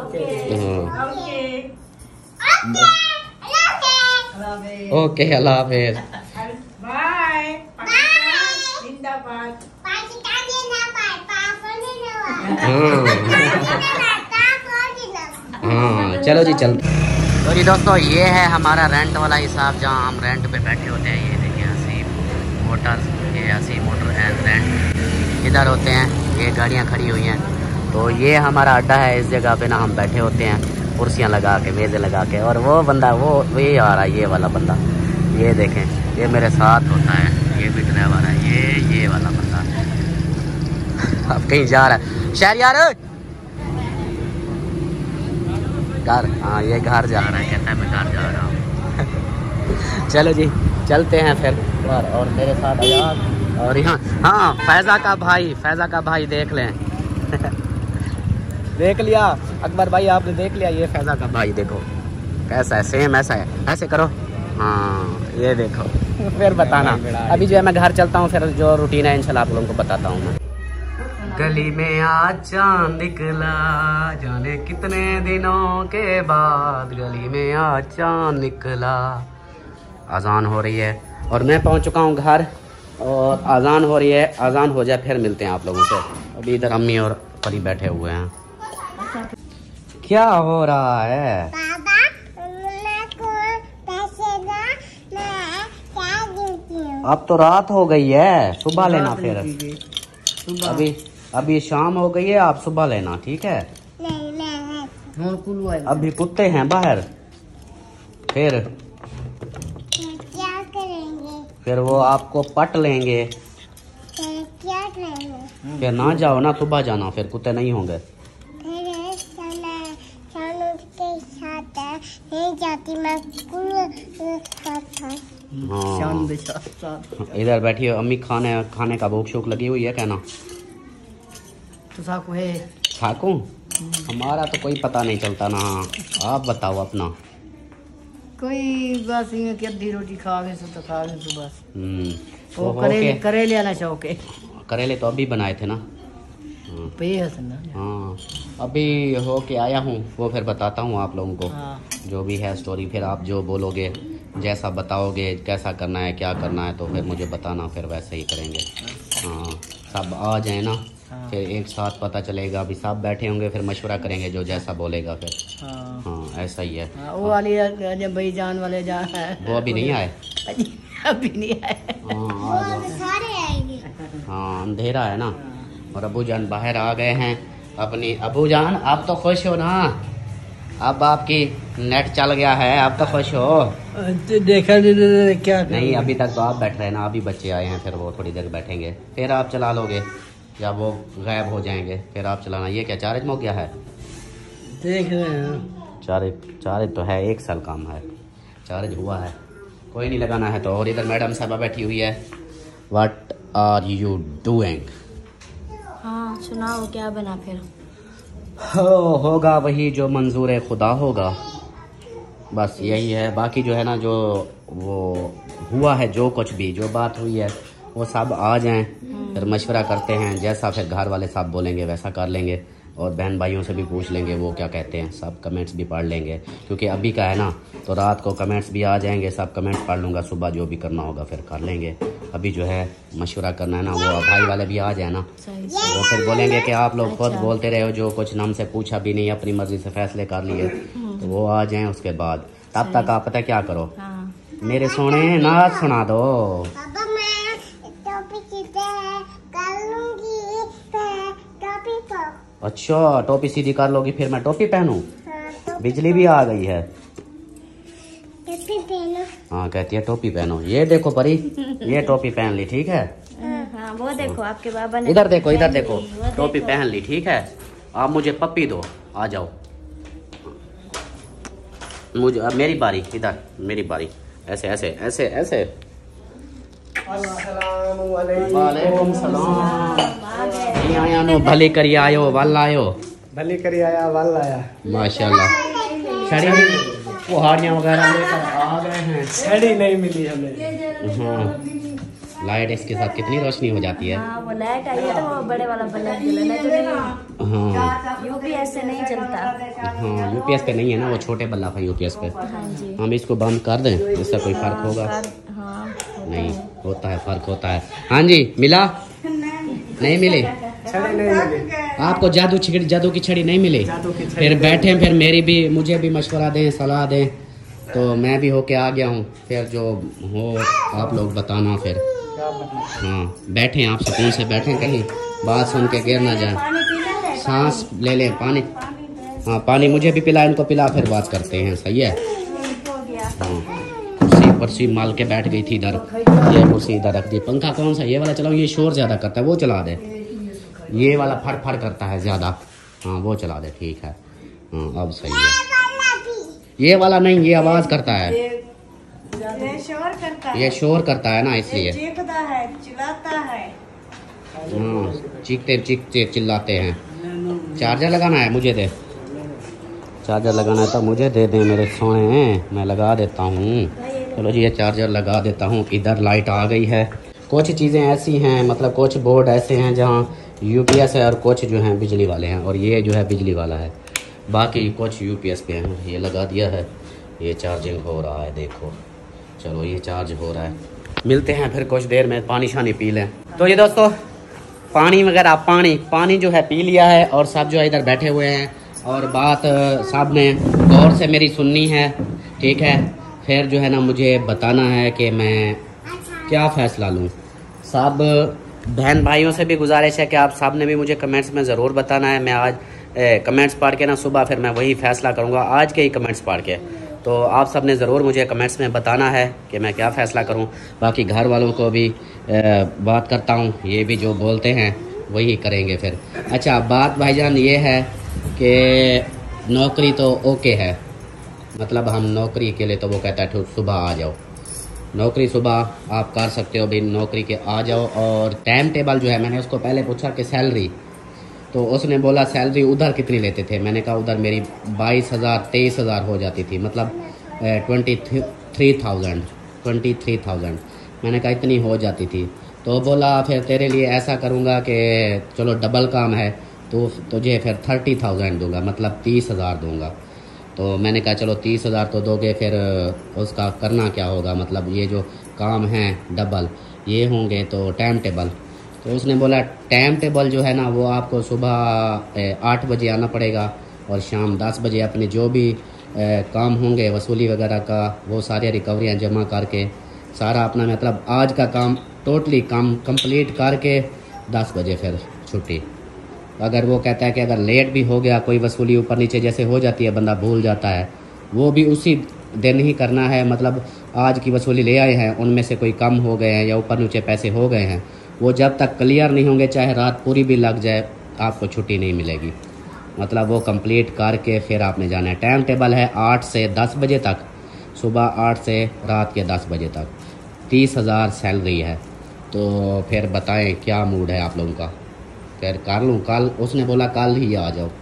ओके अल्लाह हाफिज। हाँ चलो जी चलते। तो जी दोस्तों ये है हमारा रेंट वाला हिसाब, जहाँ हम रेंट पे बैठे होते हैं। ये देखिए हसीब मोटर्स, ये हसीब मोटर एंड रेंट इधर होते हैं, ये गाड़ियाँ खड़ी हुई हैं। तो ये हमारा अड्डा है, इस जगह पे ना हम बैठे होते हैं कुर्सियाँ लगा के, मेज़ें लगा के। और वो बंदा वो ये आ रहा है, ये वाला बंदा, ये देखें, ये मेरे साथ होता है, ये भी ड्राइवर है, ये वाला बंदा अब कहीं जा रहा है। शहर यार घर, हाँ ये घर जा रहा है, कहता है मैं घर जा रहा हूँ। चलो जी चलते हैं फिर। और मेरे साथ आजाद और यहाँ, हाँ फैज़ा का भाई देख लें। देख लिया अकबर भाई, आपने देख लिया, ये फैज़ा का भाई देखो कैसा है, सेम ऐसा है, ऐसे करो, हाँ ये देखो। फिर बताना, अभी जो है मैं घर चलता हूँ, फिर जो रूटीन है इंशाल्लाह आप लोगों को बताता हूँ मैं। गली में आज चांद निकला, जाने कितने दिनों के बाद, गली में आज चांद निकला। अजान हो रही है और मैं पहुँच चुका हूँ घर, और अजान हो रही है, अजान हो जाए फिर मिलते हैं आप लोगों से। अभी इधर अम्मी और परी बैठे हुए हैं। क्या हो रहा है? बाबा पैसे दो, मैं क्या देती हूँ। अब तो रात हो गई है, सुबह लेना फिर। अभी शाम हो गई है, आप सुबह लेना, ठीक है? नहीं अभी कुत्ते हैं बाहर, फिर क्या करेंगे? फिर वो आपको पट लेंगे। फिर क्या करेंगे? फिर ना जाओ ना, सुबह जाना, फिर कुत्ते नहीं होंगे। फिर शानू के साथ नहीं जाती मैं, हाँ इधर बैठी हो अम्मी, खाने का भूख शूख लगी हुई है, कहना तो साकू है, खाकू हमारा तो कोई पता नहीं चलता ना। आप बताओ अपना। कोई बस ये कि अद्धी रोटी खा गए तो खा गए तो बस। वो करेले आना शौक है। करेले तो अभी बनाए थे ना। हाँ अभी हो के आया हूँ, वो फिर बताता हूँ आप लोगों को। हाँ। जो भी है स्टोरी, फिर आप जो बोलोगे, जैसा बताओगे कैसा करना है क्या करना है, तो फिर मुझे बताना, फिर वैसे ही करेंगे। हाँ सब आ जाए ना, फिर एक साथ पता चलेगा। अभी सब बैठे होंगे, फिर मशवरा करेंगे, जो जैसा बोलेगा फिर। हाँ ऐसा ही है। वो वाली जब भाई जान वाले जा है, वो अभी नहीं आए, अभी नहीं आए। हाँ आ जाओ। सारे आएंगे। हाँ अंधेरा है ना, और अबू जान बाहर आ गए हैं अपनी। अबू जान आप तो खुश हो ना, अब आपकी नेट चल गया है, आप तो खुश हो? देखा क्या नहीं अभी तक तो आप बैठ रहे हैं ना, अभी बच्चे आए हैं, फिर वो थोड़ी देर बैठेंगे, फिर आप चला लोगे, या वो गायब हो जाएंगे, फिर आप चलाना। ये क्या चार्ज हो गया है? देख रहे हैं, चार्ज तो है, 1 साल काम है, चार्ज हुआ है, कोई नहीं लगाना है तो। और इधर मैडम साहबा बैठी हुई है। What are you doing? हाँ सुनाओ क्या बना फिर? होगा वही जो मंजूर खुदा होगा, बस यही है। बाकी जो है ना, जो वो हुआ है, जो कुछ भी जो बात हुई है, वो सब आ जाएं, फिर मशवरा करते हैं, जैसा फिर घर वाले सब बोलेंगे वैसा कर लेंगे। और बहन भाइयों से भी पूछ लेंगे वो क्या कहते हैं, सब कमेंट्स भी पढ़ लेंगे, क्योंकि अभी का है ना, तो रात को कमेंट्स भी आ जाएंगे, सब कमेंट्स पढ़ लूँगा, सुबह जो भी करना होगा फिर कर लेंगे। अभी जो है मशवरा करना है ना, वो भाई वाले भी आ जाए ना, वो फिर बोलेंगे कि आप लोग खुद बोलते रहे हो, जो कुछ नाम से पूछा भी नहीं, अपनी मर्जी से फैसले कर लिए, तो वो आ जाएं उसके बाद। तब तक आप पता क्या करो, मेरे सोने नाच सुना दो। पापा मैं टोपी सीधे कर लूंगी, टोपी पर। अच्छा टोपी सीधी कर लोगी, फिर मैं टोपी पहनूं? बिजली भी आ गई है। टोपी पहनो। हाँ कहती है टोपी पहनो। ये देखो परी, ये टोपी पहन ली, ठीक है? हाँ वो देखो आपके बाबा ने, इधर देखो, इधर देखो, टोपी पहन ली, ठीक है? आप मुझे पप्पी दो, आ जाओ, मुझे अब मेरी बारी, इधर मेरी बारी, ऐसे ऐसे ऐसे ऐसे। वालेकुम सलाम। आया नो भले करी आयो, वल आयो, भली करी आया, वल आया। माशाल्लाह। छड़ी कुहाड़ियाँ वगैरह लेकर आ गए हैं। छड़ी नहीं मिली हमें। हाँ लाइट इसके साथ कितनी रोशनी हो जाती है। हाँ वो लाइट आई है तो वो बड़े वाला बल्ब जला, नहीं तो नहीं। हाँ यूपीएस से नहीं चलता। हाँ यूपीएस पे नहीं है ना, वो छोटे बल्ब है यूपीएस पे। हाँ जी। हम इसको बंद कर दें, इससे कोई फर्क होगा? हाँ नहीं होता है, फर्क होता है। हाँ जी मिला? नहीं मिली? छड़ी नहीं मिली। आपको जादू की छड़ी नहीं मिली? फिर बैठे, फिर मुझे भी मशवरा दें, सलाह दें, तो मैं भी होके आ गया हूँ। फिर जो हो आप लोग बताना फिर। हाँ बैठे आप सुकून से बैठे, कहीं बात सुन के गिर ना जाए, सांस ले लें, पानी। हाँ पानी मुझे भी पिला, इनको पिला, फिर बात करते हैं, सही है? हाँ कुर्सी माल के बैठ गई थी इधर, ये कुर्सी इधर रख दी। पंखा कौन सा, ये वाला चलाओ? ये शोर ज़्यादा करता है, वो चला दे। ये वाला फड़ फड़ करता है ज़्यादा, हाँ वो चला दे, ठीक है। हाँ अब सही है। ये वाला नहीं, ये आवाज करता है, ये शोर करता है, ये शोर करता है ना, इसलिए। चीखता है, चिल्लाता है। हाँ, चीखते चीखते चिल्लाते हैं। चार्जर लगाना है, मुझे दे। चार्जर लगाना है तो मुझे दे दे मेरे सोने, मैं लगा देता हूँ। चलो जी, ये चार्जर लगा देता हूँ। इधर लाइट आ गई है। कुछ चीज़ें ऐसी हैं, मतलब कुछ बोर्ड ऐसे हैं जहाँ यूपीएस है और कुछ जो हैं बिजली वाले हैं, और ये जो है बिजली वाला है, बाकी कुछ यूपीएस पे हैं। ये लगा दिया है, ये चार्जिंग हो रहा है, देखो। चलो ये चार्ज हो रहा है, मिलते हैं फिर कुछ देर में। पानी शानी पी लें। तो ये दोस्तों पानी वगैरह, पानी जो है पी लिया है, और सब जो है इधर बैठे हुए हैं, और बात सब ने गौर से मेरी सुननी है, ठीक है। फिर जो है ना मुझे बताना है कि मैं क्या फ़ैसला लूँ। सब बहन भाइयों से भी गुजारिश है कि आप सब ने भी मुझे कमेंट्स में ज़रूर बताना है। मैं आज कमेंट्स पढ़ के ना सुबह फिर मैं वही फ़ैसला करूँगा, आज के ही कमेंट्स पढ़ के। तो आप सब ने ज़रूर मुझे कमेंट्स में बताना है कि मैं क्या फ़ैसला करूँ। बाकी घर वालों को भी बात करता हूँ, ये भी जो बोलते हैं वही करेंगे फिर। अच्छा, बात भाईजान ये है कि नौकरी तो ओके है, मतलब हम नौकरी के लिए तो वो कहता है सुबह आ जाओ, नौकरी सुबह आप कर सकते हो भी, नौकरी के आ जाओ। और टाइम टेबल जो है, मैंने उसको पहले पूछा कि सैलरी, तो उसने बोला सैलरी उधर कितनी लेते थे। मैंने कहा उधर मेरी 22,000 23,000 हो जाती थी, मतलब 23,000। मैंने कहा इतनी हो जाती थी। तो बोला फिर तेरे लिए ऐसा करूँगा कि चलो डबल काम है तो तुझे फिर 30,000 दूंगा, मतलब 30,000 दूंगा। तो मैंने कहा चलो 30,000 तो दोगे, फिर उसका करना क्या होगा, मतलब ये जो काम है डबल ये होंगे तो टाइम टेबल। तो उसने बोला टाइम टेबल जो है ना वो आपको सुबह 8 बजे आना पड़ेगा, और शाम 10 बजे अपने जो भी काम होंगे वसूली वगैरह का, वो सारे रिकवरियाँ जमा करके सारा अपना, मतलब आज का काम टोटली काम कंप्लीट करके 10 बजे फिर छुट्टी। अगर वो कहता है कि अगर लेट भी हो गया, कोई वसूली ऊपर नीचे जैसे हो जाती है, बंदा भूल जाता है, वो भी उसी दिन ही करना है। मतलब आज की वसूली ले आए हैं, उनमें से कोई कम हो गए हैं या ऊपर नीचे पैसे हो गए हैं, वो जब तक क्लियर नहीं होंगे, चाहे रात पूरी भी लग जाए, आपको छुट्टी नहीं मिलेगी। मतलब वो कंप्लीट करके फिर आपने जाना है। टाइम टेबल है 8 से 10 बजे तक, सुबह 8 से रात के 10 बजे तक। 30,000 सैलरी है। तो फिर बताएं क्या मूड है आप लोगों का, फिर कर लूँ कल। उसने बोला कल ही आ जाओ।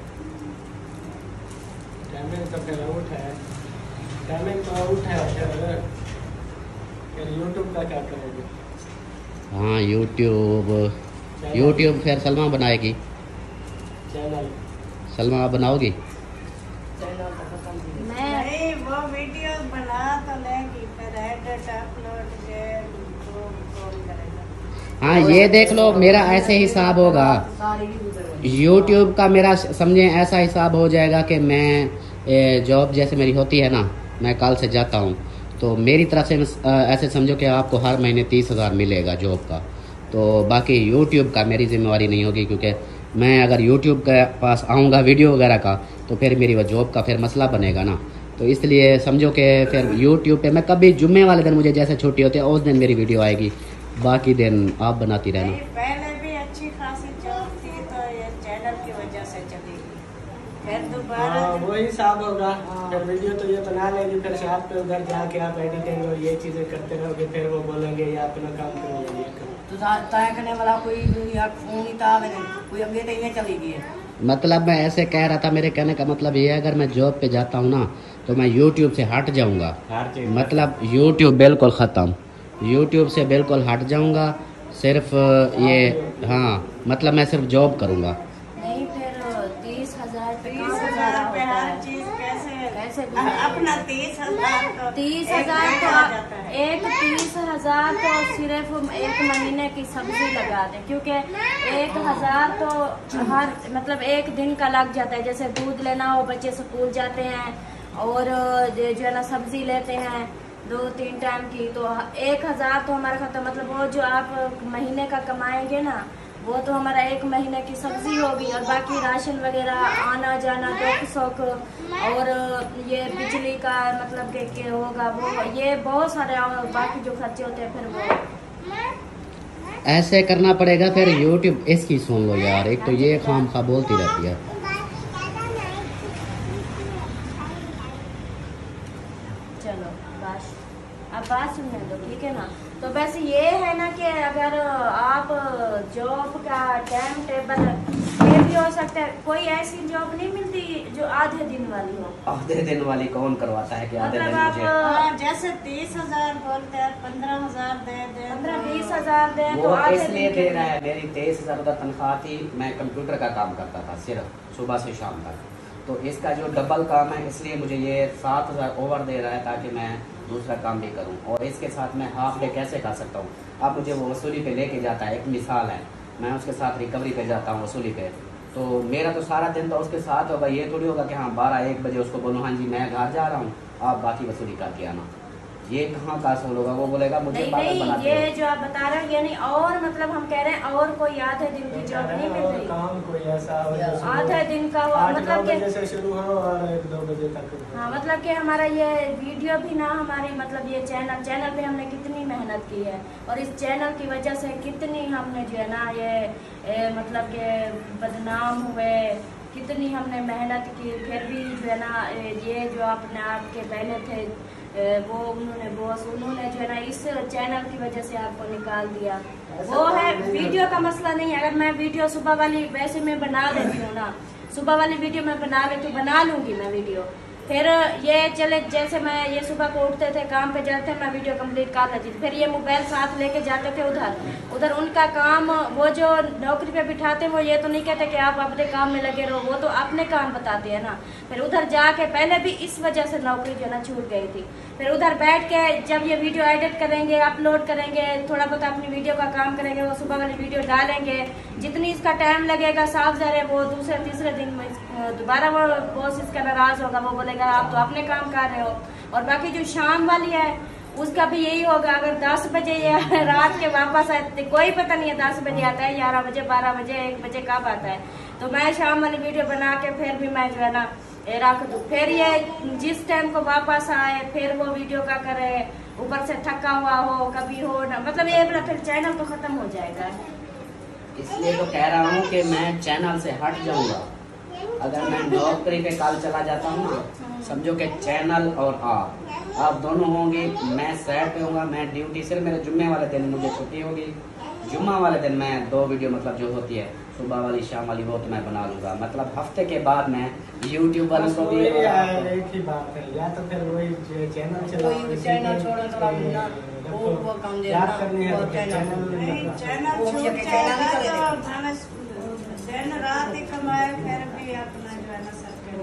टाइमिंग तो फिर आउट है, टाइमिंग तो आउट है। फिर यूट्यूब का क्या करोगे? हाँ यूट्यूब फिर सलमा बनाएगी। चैनल सलमा आप बनाओगी? नहीं, वो वीडियो बना तो लेगी, फिर एडिट अपलोड के वो कौन करेगा? हाँ ये देख लो, मेरा ऐसे हिसाब होगा यूट्यूब का, मेरा समझे ऐसा हिसाब हो जाएगा कि मैं जॉब जैसे मेरी होती है ना, मैं कल से जाता हूँ, तो मेरी तरफ से ऐसे समझो कि आपको हर महीने 30,000 मिलेगा जॉब का। तो बाकी यूट्यूब का मेरी जिम्मेवारी नहीं होगी, क्योंकि मैं अगर यूट्यूब के पास आऊँगा वीडियो वगैरह का, तो फिर मेरी वो जॉब का फिर मसला बनेगा ना। तो इसलिए समझो कि फिर यूट्यूब पे मैं कभी जुम्मे वाले दिन मुझे जैसे छुट्टी होती है उस दिन मेरी वीडियो आएगी, बाकी दिन आप बनाती रहना। पहले भी अच्छी खासी जॉब थी, तो ये चैनल की वजह से चलेगी। फिर दोबारा वही हिसाब होगा। फिर वीडियो तो ये बना लेगी, फिर साथ पे उधर जाके आप एडिटिंग और ये चीजें करते रहोगे, फिर वो बोलेंगे ये अपना काम करो, ये करो। तो तय करने वाला कोई फोन ही था, कोई अगे तो इन्हें चली गई है। मतलब मैं ऐसे कह रहा था, मेरे कहने का मतलब ये है, अगर मैं जॉब पे जाता हूँ ना तो मैं यूट्यूब से हट जाऊँगा, मतलब यूट्यूब बिल्कुल ख़त्म, यूट्यूब से बिल्कुल हट जाऊँगा। सिर्फ ये हाँ, मतलब मैं सिर्फ जॉब करूँगा। नहीं, फिर 30,000 पे 30,000 पे हर चीज कैसे अपना 30,000 तो 30,000 तो एक 30,000 तो सिर्फ एक महीने की सब्जी लगा दें, क्योंकि 1,000 तो हर मतलब एक दिन का लग जाता है। जैसे दूध लेना हो, बच्चे स्कूल जाते हैं, और जो है ना सब्जी लेते हैं 2-3 टाइम की, तो 1,000 तो हमारा खत्म। मतलब वो जो आप महीने का कमाएंगे ना, वो तो हमारा एक महीने की सब्जी होगी, और बाकी राशन वगैरह आना जाना, दुख सुख, और ये बिजली का मतलब कि होगा, वो ये बहुत सारे बाकी जो खर्चे होते हैं, फिर वो ऐसे करना पड़ेगा। फिर यूट्यूब इसकी सुन लो यार, एक तो ये खामखा बोलती रहती है। बस ये है ना कि अगर आप जॉब का टाइम टेबल ये भी हो सकता है, कोई ऐसी जॉब नहीं मिलती जो आधे दिन वाली हो। आधे दिन वाली कौन करवाता है कि आधे मतलब दिन आप मुझे जैसे 30,000 बोलते हैं, 15,000 दे दे, 15-20 हजार दे तो वो आधे इसलिए दिन दे के रहा है। मेरी 23,000 का तनख्वाह थी, मैं कंप्यूटर का काम करता था सिर्फ सुबह से शाम तक, तो इसका जो डबल काम है इसलिए मुझे ये 7,000 ओवर दे रहा है ताकि मैं दूसरा काम भी करूं। और इसके साथ मैं हाफ डे कैसे कर सकता हूं? अब मुझे वो वसूली पे लेके जाता है, एक मिसाल है, मैं उसके साथ रिकवरी पे जाता हूं वसूली पे, तो मेरा तो सारा दिन तो उसके साथ होगा। ये थोड़ी होगा कि हाँ 12-1 बजे उसको बोलूँ हाँ जी मैं घर जा रहा हूँ, आप बाकी वसूली करके आना। ये कहाँ का असूल होगा? वो बोलेगा मुझे नहीं पागल नहीं, बनाते ये हो। जो आप बता रहे हैं ये नहीं, और मतलब हम कह रहे हैं और कोई आधे दिन की जॉब नहीं मिल और रही, काम कोई ऐसा हो जो सुबह आधे दिन का हो 8-9 मतलब बजे कि से शुरू हो और 1-2 बजे तक। हाँ मतलब कि हमारा ये वीडियो भी ना, हमारी मतलब ये चैनल पे हमने कितनी मेहनत की है और इस चैनल की वजह से कितनी हमने जो है ना ये मतलब के बदनाम हुए, कितनी हमने मेहनत की, फिर भी जो है ना ये जो अपने आपके पहले थे वो उन्होंने बॉस उन्होंने जो है ना इस चैनल की वजह से आपको निकाल दिया। वो है वीडियो का मसला नहीं है। अगर मैं वीडियो सुबह वाली वैसे मैं बना लेती हूँ ना, सुबह वाली वीडियो मैं बना लेती हूँ, बना लूंगी मैं वीडियो, फिर ये चले जैसे मैं ये सुबह को उठते थे काम पे जाते थे मैं वीडियो कंप्लीट कर लेती थी, फिर ये मोबाइल साथ लेके जाते थे उधर उनका काम, वो जो नौकरी पे बिठाते वो ये तो नहीं कहते कि आप अपने काम में लगे रहो, वो तो अपने काम बताते हैं ना। फिर उधर जाके पहले भी इस वजह से नौकरी जो है ना छूट गई थी, फिर उधर बैठ के जब ये वीडियो एडिट करेंगे, अपलोड करेंगे, थोड़ा बहुत अपनी वीडियो का काम करेंगे, वो सुबह वाली वीडियो डालेंगे, जितनी इसका टाइम लगेगा साफ ज़ाहिर है वो दूसरे तीसरे दिन में दोबारा वो बॉस इसका नाराज होगा, वो बोलेगा आप तो अपने काम कर रहे हो। और बाकी जो शाम वाली है उसका भी यही होगा, अगर 10 बजे या रात के वापस आए तो कोई पता नहीं है 10 बजे आता है, 11 बजे, 12 बजे, 1 बजे कब आता है, तो मैं शाम वाली वीडियो बना के फिर भी मैं जो है ना रख दूँ, फिर ये जिस टाइम को वापस आए फिर वो वीडियो का करे, ऊपर से थका हुआ हो कभी हो ना, मतलब ये फिर चैनल तो खत्म हो जाएगा। इसलिए तो कह रहा हूँ कि मैं चैनल से हट जाऊंगा। अगर मैं नौकरी पे कल चला जाता हूँ ना, समझो कि चैनल और आप दोनों होंगे, मैं साइड पे होऊंगा, मैं ड्यूटी सिर्फ मेरे जुम्मे वाले दिन मुझे छुट्टी होगी, जुम्मा वाले दिन मैं 2 वीडियो मतलब जो होती है सुबह वाली शाम वाली वो तो मैं बना लूंगा। मतलब हफ्ते के बाद मैं यूट्यूब वालों को भी एक ही बात है, या तो फिर वही चैनल चलाओ, चैनल छोड़ो तो आप ना वो काम दे याद करनी है तो चैनल छूट जाएगा तो दिन रात ही कमाए फिर भी अपना जो है ना सर कर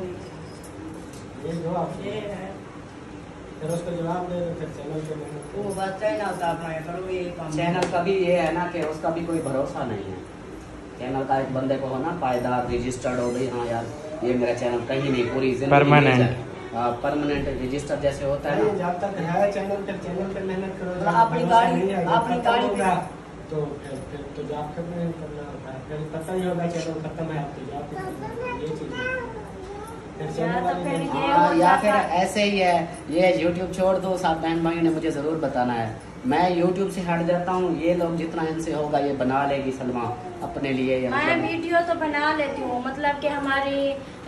लीजिए। ये जो आप ये है फिर उसको जवाब दे, फिर चैनल के मेहनत वो बात चैनल होता अपना करो ये काम। चैनल का भी ये है ना कि उसका भी कोई भरोसा नहीं है। चैनल का एक बंदे को हो ना पायदार रजिस्टर्ड हो गई, हाँ यार ये मेरा चैनल कहीं नहीं पूरी परमानेंट रजिस्टर जैसे होता है ना, जब तक है चैनल फिर चैनल पे मेहनत करो, जब अपनी भरोसा गाड़ी- नहीं है, जब अपनी खत्म गाड़ी होगा, तो फिर तो जॉब करना होता है, फिर पता ही होगा चैनल खत्म है, आप तो जॉब करना, ये चीज है। फिर चैनल या तो वाली फिर नहीं- ये हाँ, हो या फिर जाता- ऐसे ही है, ये यूट्यूब छोड़ दो, साथ बहन भाई ने मुझे जरूर बताना है, मैं यूट्यूब से हट जाता हूँ, ये लोग जितना इनसे होगा ये बना लेगी सलमा अपने लिए, या मैं मतलब वीडियो तो बना लेती हूँ, मतलब कि हमारी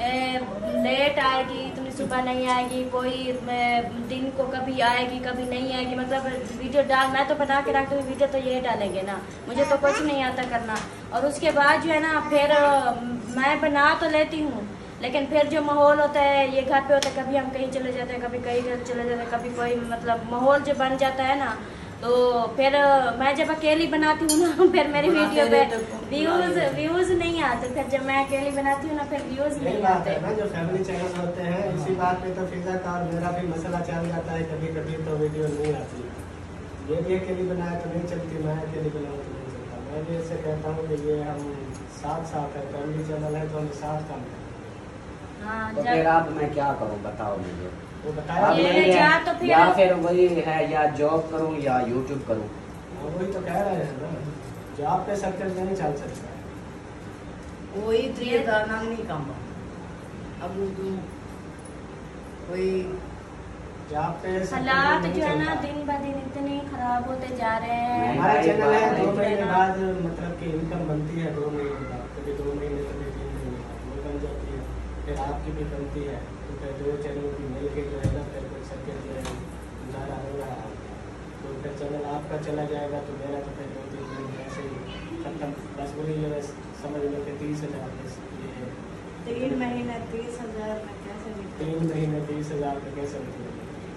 लेट आएगी, इतनी सुबह नहीं आएगी, कोई दिन को कभी आएगी कभी नहीं आएगी, मतलब वीडियो डाल मैं तो बना के रखती हूँ, वीडियो तो ये डालेंगे ना, मुझे तो कुछ नहीं आता करना। और उसके बाद जो है ना फिर मैं बना तो लेती हूँ, लेकिन फिर जो माहौल होता है ये घर पे होता है, कभी हम कहीं चले जाते हैं, कभी कहीं चले जाते हैं, कभी कोई मतलब माहौल जो बन जाता है ना, तो फिर मैं जब अकेली बनाती हूँ ना फिर मेरी वीडियो पे व्यूज नहीं आते, फिर जब मैं अकेली बनाती हूँ ना फिर व्यूज यही नहीं बात आते। है ना, जो फैमिली चैनल होते हैं इसी बात पे तो फिजा का और मेरा भी मसला चल जाता है, कभी कभी तो वीडियो नहीं आती, ये भी अकेली बनाया तो नहीं चलती, मैं अकेली बनाऊँ तो नहीं चलता। मैं भी ऐसे कहता हूँ कि ये हम साथ है, फैमिली चैनल है तो हम साथ काम करें। हाँ, तो जब फिर आप मैं क्या करूँ बताओ मुझे, वो बताया अब ये यही है, या तो फिर- या फिर वही है, या जॉब करूँ या यूट्यूब करूँ। वही तो कह रहे हैं ना, जॉब पे सब कुछ नहीं चल सकता है। वही तरीका नाम नहीं काम अब तू कोई जॉब पे सब कुछ हालात नहीं जो है ना चलता। दिन ब दिन इतने खराब होते जा रहे हैं। हमारा चैनल है, 2 जो है महीने ना, बाद मतलब कि इनकम बनती है, 2 महीने बाद, कभी 2 महीने कभी 3 महीने बाद वो बन जाती है, फिर आपकी भी बनती है, तो फिर 2 चैनल की मिल के जो है ना फिर कुछ सबके जो है गुजारा हो रहा है। तो फिर चैनल आपका चला जाएगा तो मेरा तो फिर 2-3 दिन ऐसे ही खत्म। बस वही जो है समझ लो कि 30,000 ये 3 महीने 30,000 में कैसे निकले? 3 महीने 30,000 का कैसे निकलेगा?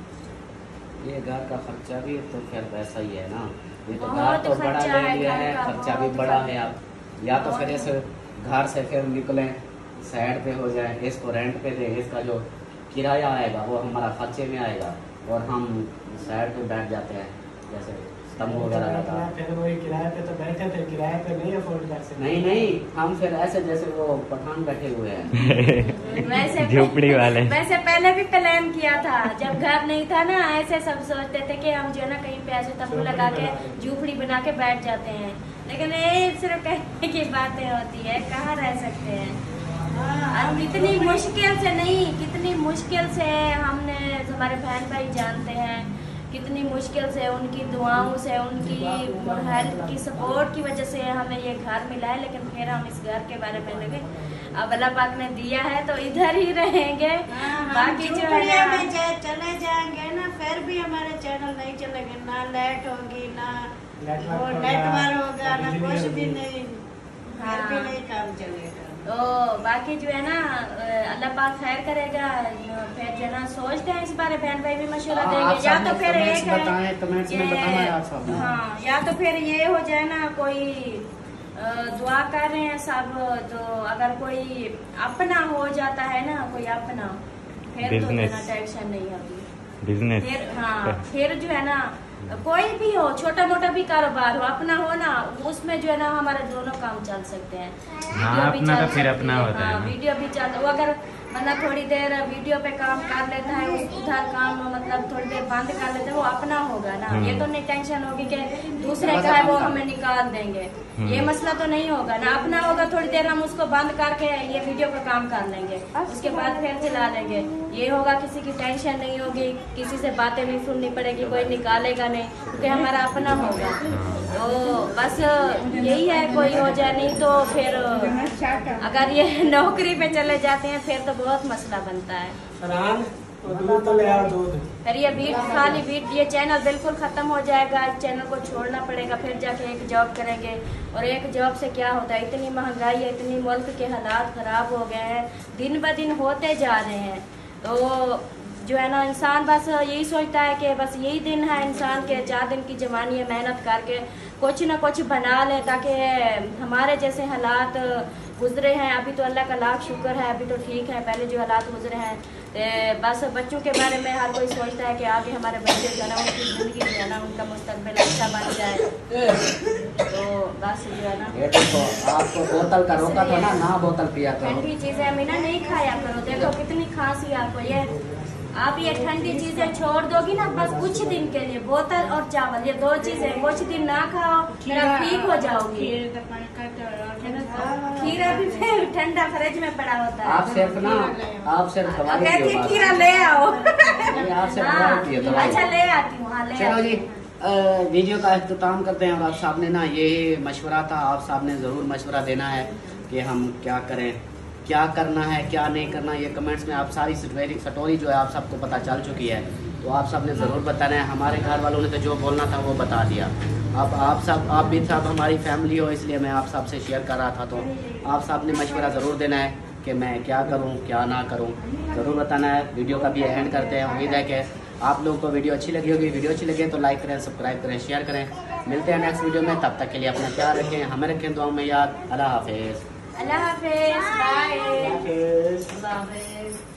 ये घर का खर्चा भी तो फिर वैसा ही है ना, ये तो घर बहुत तो बड़ा खर्चा ले है, लिया घर है, का खर्चा भी बहुत बड़ा खर्चा। है। आप या तो फिर इस घर से फिर निकलें, साइड पे हो जाए, इसको रेंट पे दें, इसका जो किराया आएगा वो हमारा खर्चे में आएगा, और हम साइड पे बैठ जाते हैं जैसे तंबू वगैरह लगा। फिर वही किराए पे तो बैठे थे, किराए पे नहीं अफोर्ड कर सकते। नहीं हम फिर ऐसे जैसे वो पठान बैठे हुए हैं वैसे झोपड़ी वाले। वैसे पहले भी प्लान किया था, जब घर नहीं था ना, ऐसे सब सोचते थे कि हम जो है ना कहीं पे ऐसे तंबू लगा के झोपड़ी बना के बैठ जाते हैं, लेकिन ये सिर्फ कहने की बातें होती है, कहाँ रह सकते हैं। अब कितनी मुश्किल से नहीं, कितनी मुश्किल से हमने, हमारे बहन भाई जानते हैं, कितनी मुश्किल से उनकी दुआओं से, उनकी हेल्प की सपोर्ट की वजह से हमें ये घर मिला है। लेकिन फिर हम इस घर के बारे में लगे, अब अल्लाह पाक ने दिया है तो इधर ही रहेंगे। बाकी जो है झोपड़िया ना, में चले जाएंगे ना, फिर भी हमारे चैनल नहीं चलेंगे, ना लाइट होगी, ना नेटवर्क होगा, ना कुछ भी नहीं, फिर भी नहीं काम चलेगा। तो बाकी जो है ना अल्लाह पाक खैर करेगा। फिर जो है ना सोचते हैं इस बारे, बहन भाई भी मशवरा देंगे, या तो फिर एक है कमेंट्स में बताना आप सब। हाँ, या तो फिर ये हो जाए ना, कोई दुआ कर रहे हैं सब, तो अगर कोई अपना हो जाता है ना, कोई अपना, फिर तो Business. ना टेंशन नहीं होगी। बिजनेस। फिर हाँ, फिर जो है ना कोई भी हो, छोटा मोटा भी कारोबार हो, अपना हो ना, उसमें जो है ना हमारे दोनों काम चल सकते हैं। हाँ, वीडियो भी अपना चल तो फिर सकती अपना है, होता है हाँ, ना। वीडियो भी चल, वो अगर बंदा थोड़ी देर वीडियो पे काम कर लेता है, उधर काम मतलब थोड़ी देर बंद कर लेते हैं, वो अपना होगा ना। ये तो नहीं टेंशन होगी कि दूसरे का है वो हमें निकाल देंगे, ये मसला तो नहीं होगा ना। अपना होगा, थोड़ी देर हम उसको बंद करके ये वीडियो का काम कर लेंगे, उसके बाद फिर चला लेंगे। ये होगा, किसी की टेंशन नहीं होगी, किसी से बातें नहीं सुननी पड़ेगी, कोई निकालेगा नहीं, क्योंकि हमारा अपना होगा। तो बस यही है, कोई हो जाए, नहीं तो फिर अगर ये नौकरी पे चले जाते हैं फिर तो बहुत मसला बनता है। फरहान, और दूध तो ले आओ, दूध। फिर ये खाली ये चैनल बिल्कुल खत्म हो जाएगा, इस चैनल को छोड़ना पड़ेगा, फिर जाके एक जॉब करेंगे। और एक जॉब से क्या होता है, इतनी महंगाई है, इतनी मुल्क के हालात खराब हो गए हैं, दिन ब दिन होते जा रहे हैं। तो जो है ना इंसान बस यही सोचता है कि बस यही दिन है इंसान के, 4 दिन की जवानी है, मेहनत करके कुछ ना कुछ बना ले, ताकि हमारे जैसे हालात गुजरे हैं, अभी तो अल्लाह का लाख शुक्र है, अभी तो ठीक है, पहले जो हालात गुजरे हैं, बस बच्चों के बारे में हर कोई सोचता है कि आगे हमारे बच्चे जो है ना, उनकी ज़िंदगी जो है ना, उनका मुस्तकबिल अच्छा बन जाए। तो बस जो है ना, ये देखो, आपको बोतल का रोका था ना बोतल पिया करो। ठंडी चीजें अमीना नहीं खाया करो, देखो कितनी खांसी आपको, ये आप ये ठंडी चीजें छोड़ दोगी ना बस कुछ दिन के लिए, बोतल और चावल, ये 2 चीजें कुछ दिन ना खाओ, फिर आप ठीक हो जाओगी। खीरा भी फिर ठंडा फ्रिज में पड़ा होता है। आप सिर्फ ना, आप सिर्फ दवाई कहती पियो है बस। खीरा ले आओ। आप सिर्फ दवाई पियो, दवाई। अच्छा ले आती हूँ, हाँ ले चलो आती जी, हूँ। वीडियो का इख्तिताम करते हैं। और आप साहब ने ना ये मशवरा था, आप साहब ने ज़रूर मशवरा देना है कि हम क्या करें, क्या करना है, क्या नहीं करना। ये कमेंट्स में आप सारी स्टोरी जो है आप सबको पता चल चुकी है, तो आप सब ने ज़रूर बताना है। हमारे घर वालों ने तो जो बोलना था वो बता दिया। अब आप भी सब हमारी फैमिली हो, इसलिए मैं आप सब से शेयर कर रहा था। तो आप सब ने मशवरा ज़रूर देना है कि मैं क्या करूं, क्या ना करूं, ज़रूर बताना है। वीडियो का भी एंड करते हैं। उम्मीद है कि आप लोगों को वीडियो अच्छी लगी होगी। वीडियो अच्छी लगे तो लाइक करें, सब्सक्राइब करें, शेयर करें। मिलते हैं नेक्स्ट वीडियो में, तब तक के लिए अपना ख्याल रखें, हमें रखें दुआओं में याद। अल्लाह हाफिज़। अल्लाह हाफिज़, बाय। हाफिज़। अल्लाह हाफिज़।